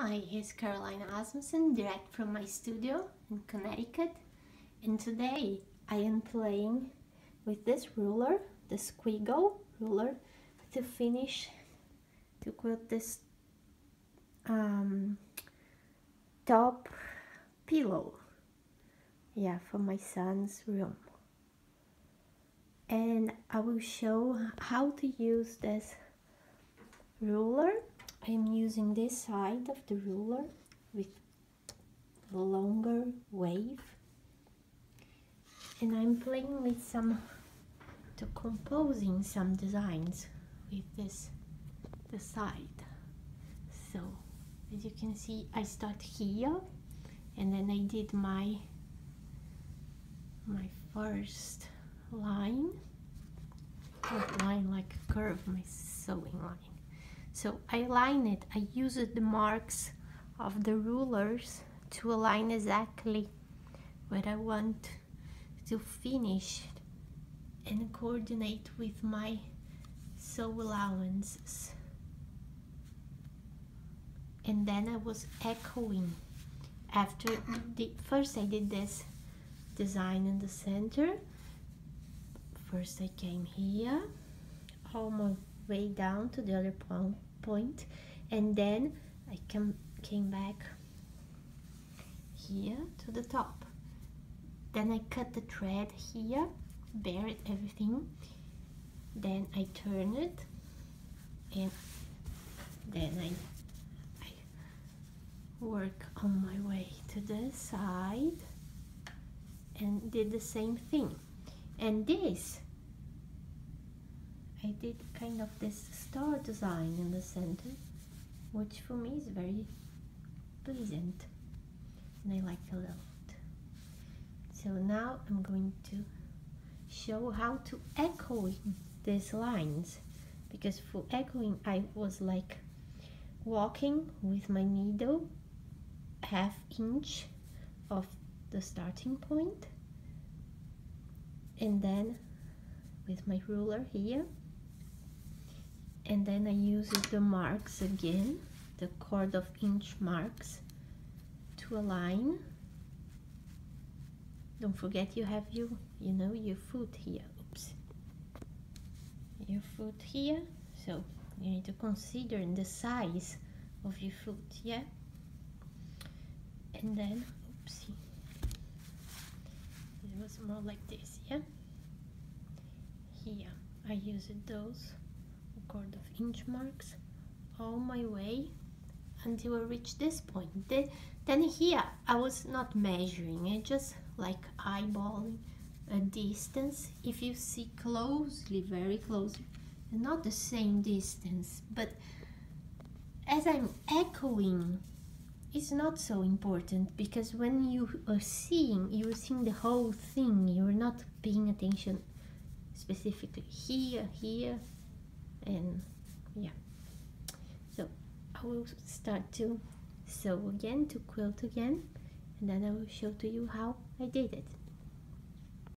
Hi, here's Caroline Asmussen, direct from my studio in Connecticut. And today I am playing with this ruler, the squiggle ruler, to quilt this top pillow. Yeah, for my son's room. And I will show how to use this ruler. I am using this side of the ruler with a longer wave, and I'm playing with composing some designs with this side. So as you can see, I start here, and then I did my first line, not line like a curve, my sewing line. So I line it, I used the marks of the rulers to align exactly where I want to finish and coordinate with my sew allowances. And then I was echoing. First I did this design in the center. First I came here, all my way down to the other point, and then I came back here to the top. Then I cut the thread here, buried everything, then I turn it, and then I work on my way to this side and did the same thing. And this, I did kind of this star design in the center, which for me is very pleasant and I like a lot. So now I'm going to show how to echo these lines, because for echoing I was like walking with my needle ½ inch of the starting point, and then with my ruler here, and then I use the marks again, the 1/4 inch marks, to align. Don't forget you have your foot here. Oops, your foot here, so you need to consider the size of your foot, yeah. And then, oopsie, it was more like this, yeah. Here I used those 1/4 inch marks all my way until I reached this point. Then here I was not measuring it, just like eyeballing a distance. If you see closely, very closely, not the same distance, but as I'm echoing, it's not so important, because when you are seeing, you're seeing the whole thing. You're not paying attention specifically here, and yeah. So I will start to sew again, to quilt again, and then I will show to you how I did it.